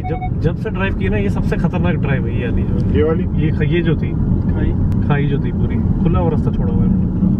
जब से ड्राइव की ना, ये सबसे खतरनाक ड्राइव है ये वाली। ये जो थी खाई जो थी पूरी खुला हुआ रास्ता छोड़ा हुआ है।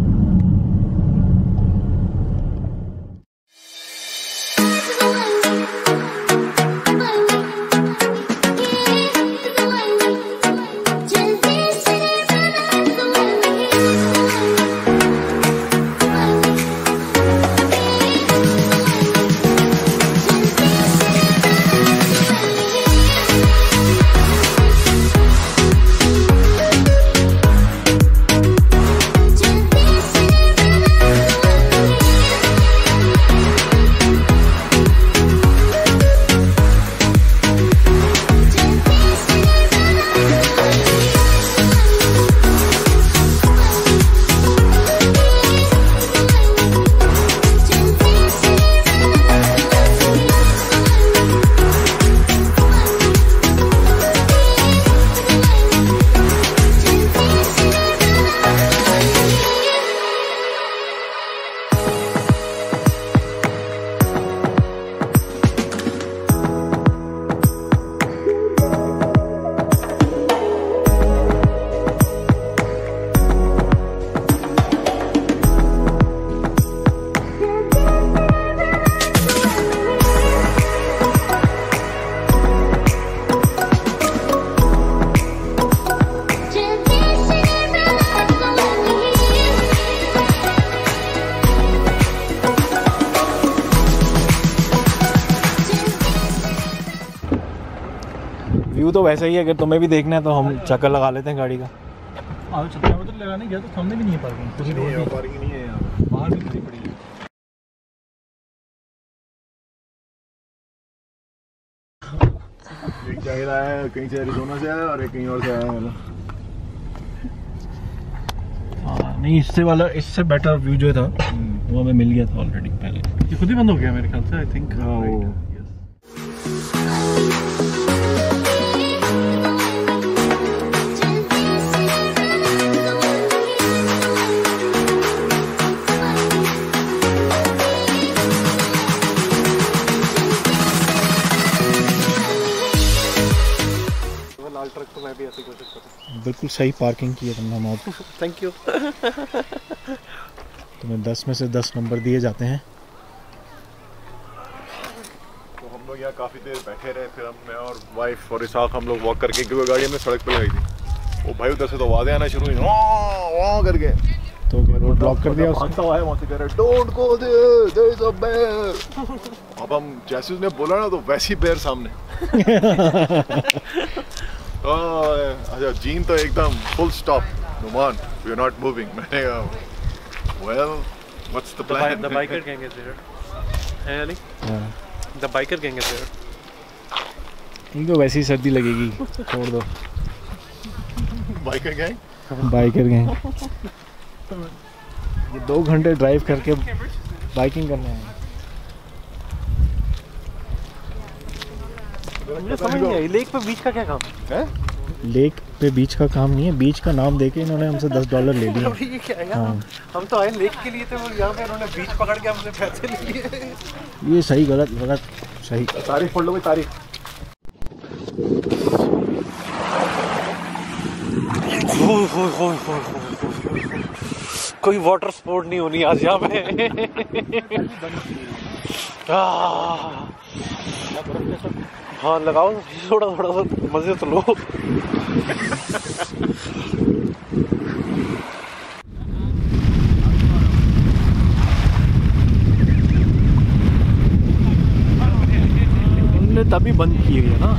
व्यू तो वैसा ही है, अगर तुम्हें भी देखना है तो हम चक्कर लगा लेते हैं गाड़ी का। चक्कर मतलब लगाने गया तो सामने भी नहीं है पार्किंग, पार्किंग नहीं है यहाँ, बाहर भी खड़ी पड़ी है। एक जाहिर आया है कहीं से, एरिज़ोना से आया और एक कहीं और से आया है। नहीं, इससे बेटर व्यू जो था वो हमें मिल गया था ऑलरेडी पहले। ये खुद ही बंद हो गया मेरे ख्याल से, आई थिंक। लाल ट्रक तो मैं भी ऐसी कोशिश करूँ। बिल्कुल सही पार्किंग की है तुमने मौत। Thank you. तुम्हें 10 में से 10 नंबर दिए जाते हैं। तो हम लोग यहाँ काफ़ी देर बैठे रहे, फिर मैं और वाइफ और इसाक हम लोग वॉक करके, क्योंकि गाड़ी हमने सड़क पे लगाई थी। वो भाई उधर से तो आवाज़ें आना शुरू हुई वहाँ करके, तो रोड ब्लॉक कर दिया। भागता हुआ है वहाँ से कह रहे don't go there, there is a bear. अब हम जैसे उसने बोला ना तो वैसी बेयर सामने। अच्छा जीन तो एकदम full stop, Numan we are not moving. मैंने well what's the plan? The biker gang is here. है Ali? The biker gang is here. इनको वैसी ही सर्दी लगेगी, छोड़ दो। Biker gang? बाइकर गैंग ये 2 घंटे ड्राइव करके बाइकिंग करने आए। मुझे समझ नहीं आई, लेक पे बीच का क्या काम है? लेक पे बीच का काम नहीं है, बीच का नाम देके इन्होंने हमसे $10 ले लिए। ये क्या है? हाँ। हम तो आए लेक के लिए थे, वो यहाँ पे इन्होंने बीच पकड़ के हमसे पैसे ले लिए। ये सही गलत सही। तारीफ पढ़ लो भाई, तारीफ। कोई वाटर स्पोर्ट नहीं होनी आज यहाँ पे। हाँ लगाओ थोड़ा सा मजे तो लो। उनने तभी बंद की है ना।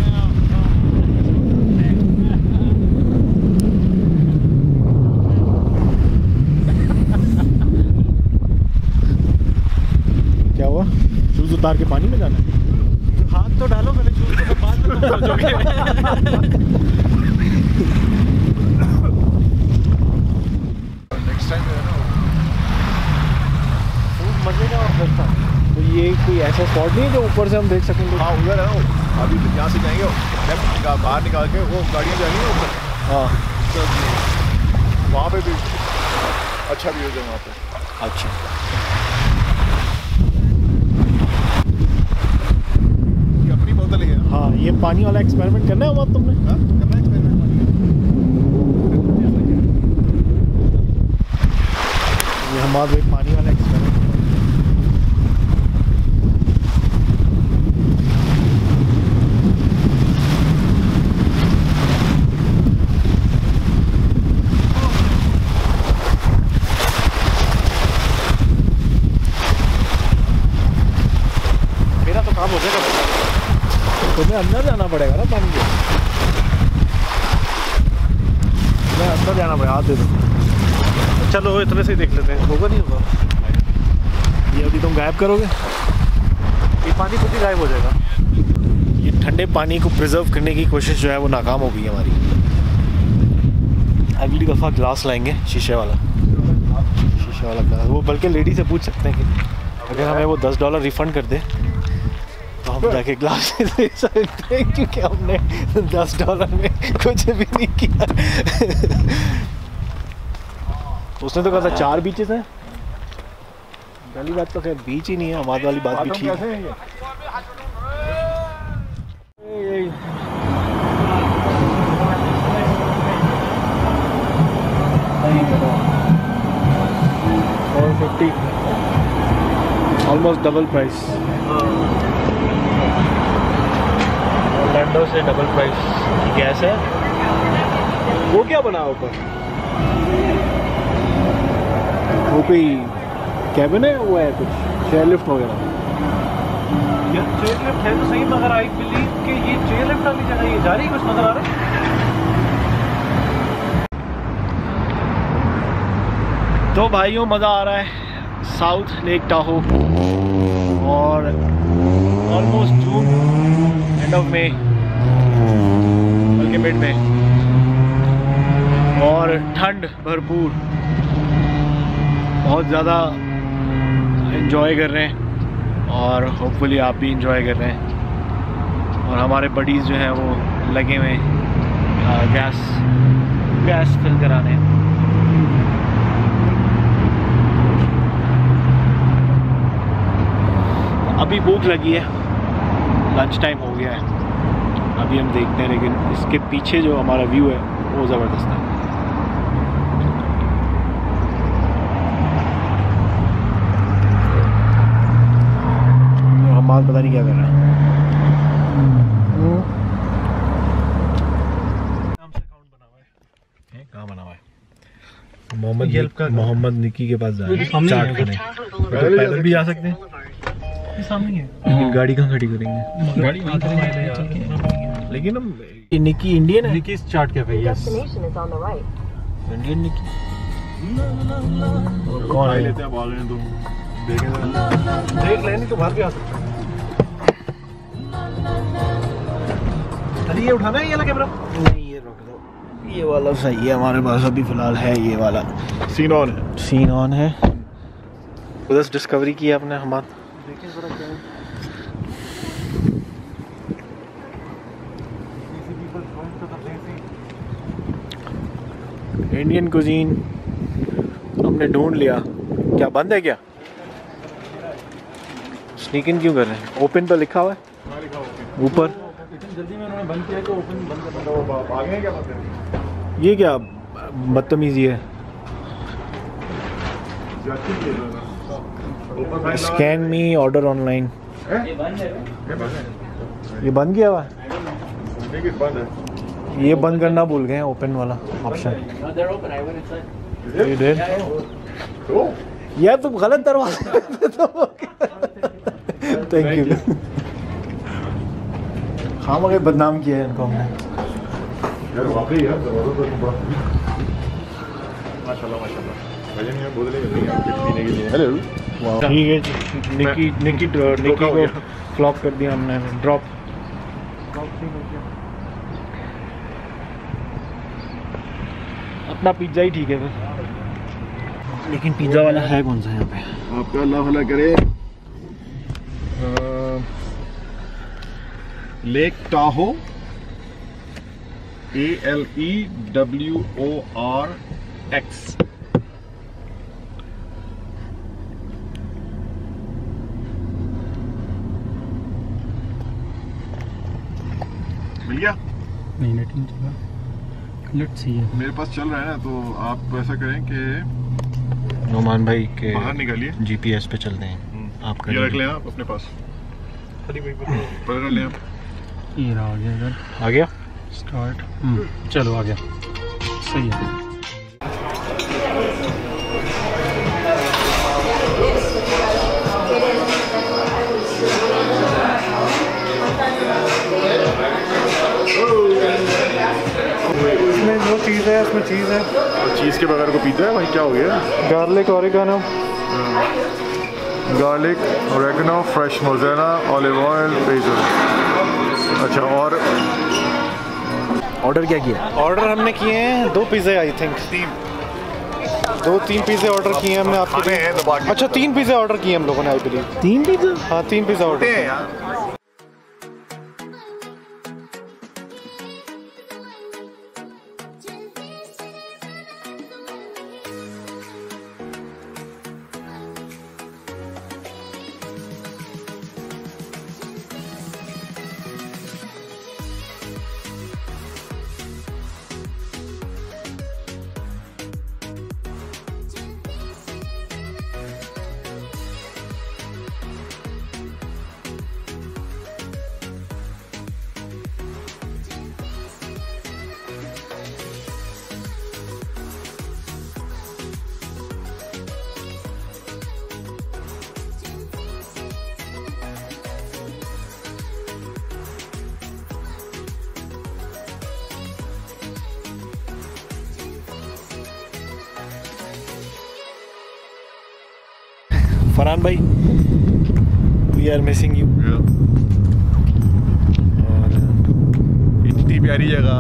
क्या हुआ? शूज उतार के पानी में जाना है? हाथ तो डालो मैंने शूज को, बाद में तुम सोचोगे। नेक्स्ट टाइम है ना फूड मजे का और बेस्ट। तो ये कोई ऐसा स्पॉट नहीं है जो ऊपर से हम देख सकेंगे? हाँ उधर है ना, अभी यहाँ से जाएंगे बाहर निकाल के, वो गाड़ियाँ जाएंगी ऊपर। हाँ तो वहाँ पे भी अच्छा व्यू है वहाँ पे। अच्छा, अपनी बोतल है। हाँ, ये पानी वाला एक्सपेरिमेंट करना है बात तुमने? हाँ, करना है एक्सपेरिमेंट। ये हमारे पानी वाला एक्सपेरिमेंट। मेरा तो काम हो जाएगा। तुम्हें अंदर जाना पड़ेगा ना पानी के, तुम्हें अंदर जाना पड़ेगा। हाथ दे दो। चलो इतने से ही देख लेते हैं, होगा नहीं होगा। ये अभी तुम गायब करोगे, ये पानी खुद ही गायब हो जाएगा। ये ठंडे पानी को प्रिजर्व करने की कोशिश जो है वो नाकाम हो गई हमारी। अगली दफ़ा ग्लास लाएंगे, शीशे वाला ग्लास। वो बल्कि लेडी से पूछ सकते हैं कि अगर हमें वो $10 रिफ़ंड कर दे तो हम जाके ग्लास दे सकते हैं, क्योंकि हमने $10 में कुछ भी नहीं किया। उसने तो कहा था 4 बीचेस हैं। पहली बात तो खैर बीच ही नहीं है, हमारे वाली बात भी ठीक है। ऑलमोस्ट डबल प्राइस, ऑरलैंडो से डबल प्राइस की गैस है। वो क्या बना ऊपर? वो कोई कैबिन है, वो है कुछ चेयर लिफ्ट वगैरह। यार चेयर लिफ्ट है तो सही, मगर आई बिलीव कि ये चेयर लिफ्ट वाली जगह ये जा रही है, कुछ नजर आ रहा है। तो भाइयों मज़ा आ रहा है साउथ लेक टाहो, और almost June, end of May, बल्कि मिड में, और ठंड भरपूर, बहुत ज़्यादा एंजॉय कर रहे हैं, और होपफुली आप भी एंजॉय कर रहे हैं। और हमारे बडीज़ जो हैं वो लगे हुए गैस फिल कराने। अभी भूख लगी है, लंच टाइम हो गया है, अभी हम देखते हैं, लेकिन इसके पीछे जो हमारा व्यू है वो ज़बरदस्त है। हमारा पता नहीं क्या कर रहा है। कहाँ बना हुआ है? मोहम्मद निकी के पास जा रहे हैं चाट खाने। पैदल भी जा सकते हैं, सामने है। लेकिन गाड़ी कहाँ खड़ी करेंगे? गाड़ी वहाँ करेंगे यार। लेकिन हम निकी इंडियन है। Niki chaat cafe, yes. Indian Niki कौन है? लेते हैं, भाग रहे हैं तुम देखें, देख लेनी तो बाहर भी आ सकते हैं। अरे ये उठाना है ये वाला कैमरा? नहीं, ये रोक दो, ये वाला सही है हमारे पास अभी फिलहाल है। ये वाला सीन ऑन है। उधर डिस्कवरी की है आपने हमारे। देखिए जरा क्या है। इंडियन कुजीन हमने ढूंढ लिया। क्या बंद है क्या? स्नीक इन क्यों कर रहे हैं? ओपन तो लिखा हुआ है ऊपर। जल्दी में उन्होंने बंद किया तो ओपन बंद करना। भागे क्या मतलब? ये क्या बदतमीजी है? Scan me order online. ये बंद किया हुआ है, ये बंद करना भूल गए हैं, ओपन वाला ऑप्शन। यार तुम गलत दरवाजा। Thank you. हाँ मगर बदनाम किया है इनको हमने। यार वाकई यार दरवाजा तो बड़ा माशाल्लाह भजन में बोतलें मिल रही हैं पीने के लिए। हेलो ठीक है, निकी को फ्लॉप कर दिया हमने, ड्रॉप। अपना पिज्ज़ा ही ठीक है फिर। लेकिन पिज्ज़ा वाला है कौन सा यहाँ पे? आपका अल्लाह भला करे। Lake Tahoe, ALEWORX। मिल गया? नहीं नेट नहीं चला। लेट्स सी है। मेरे पास चल रहा है ना, तो आप ऐसा करें कि नोमान भाई के बाहर निकालिए, जीपीएस पे चलते हैं। आप ये रख लें आप अपने पास, पकड़ लें आप। ये रहा आ गया इधर। आ गया स्टार्ट। चलो आ गया, सही है। इसमें जो चीज़ है इसमें चीज़ है। और चीज़ के बगैर को पीता है भाई, क्या हो गया? Garlic, oregano, garlic, oregano, fresh mozzarella, olive oil, basil. अच्छा, और ऑर्डर क्या किया? ऑर्डर हमने किए हैं 2 पिज़्ज़े, आई थिंक 2-3 पिज़्ज़े ऑर्डर किए हमने आपके लिए। अच्छा 3 पिज़्ज़े ऑर्डर किए हम लोगों ने, आई बिलीव। 3 पिज़्ज़ा? हाँ 3 पिज़्ज़ा ऑर्डर किए। फरहान भाई, वी आर मिसिंग यू। और इतनी प्यारी जगह,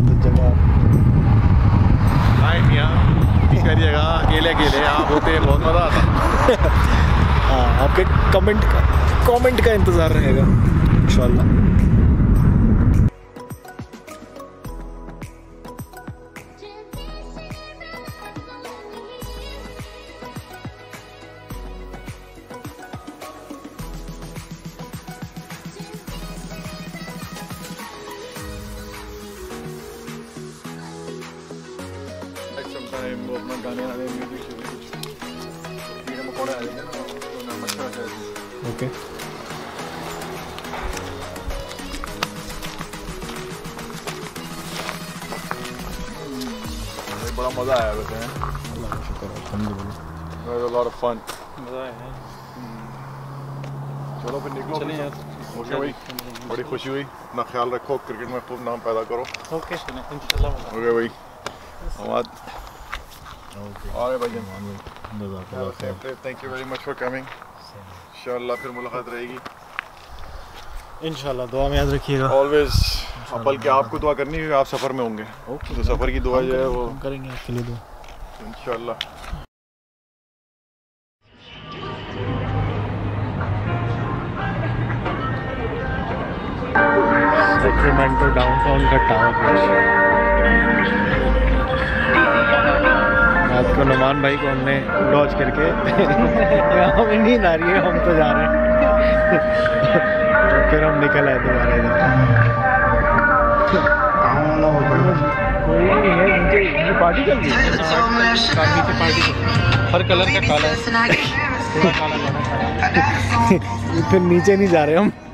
इतनी प्यारी जगह, अकेले अकेले आप होते हैं, बहुत मज़ा आता। हाँ, आपके कमेंट का इंतज़ार रहेगा इंशाल्लाह। वो अपना गाने आने म्यूजिक कीड़े मकोड़े आ जाते हैं ना, तो ना मच्छर आ जाते हैं। ओके बड़ा मज़ा आया वैसे हैं। अल्लाह का शुक्र है, अल्हम्दुलिल्लाह। It was a lot of fun। मज़ा आया। चलो फिर निकलो। चलिए यार। ओके भाई, बड़ी खुशी हुई। अपना ख्याल रखो, क्रिकेट में खूब नाम पैदा करो। ओके इंशाल्लाह। ओके भाई, आवाज़। और भाई thank you very much for coming. इंशाल्लाह फिर मुलाकात रहेगी। इंशाल्लाह दुआ में याद रखिएगा। ऑलवेज, बल्कि आपको दुआ करनी है, आप सफ़र में होंगे। ओके, तो सफ़र की दुआ जो है वो करेंगे आपके लिए दुआ इंशाल्लाह। सेक्रेमेंटो डाउनटाउन का टावर ब्रिज। रात को नुमान भाई को हमने डॉज करके हमें नींद आ रही है, हम तो जा रहे हैं। तो फिर हम निकल आए दोबारा इधर। मुझे पार्टी चल रही है, पार्टी हर कलर का काला है, थोड़ा काला फिर नीचे नहीं जा रहे हम।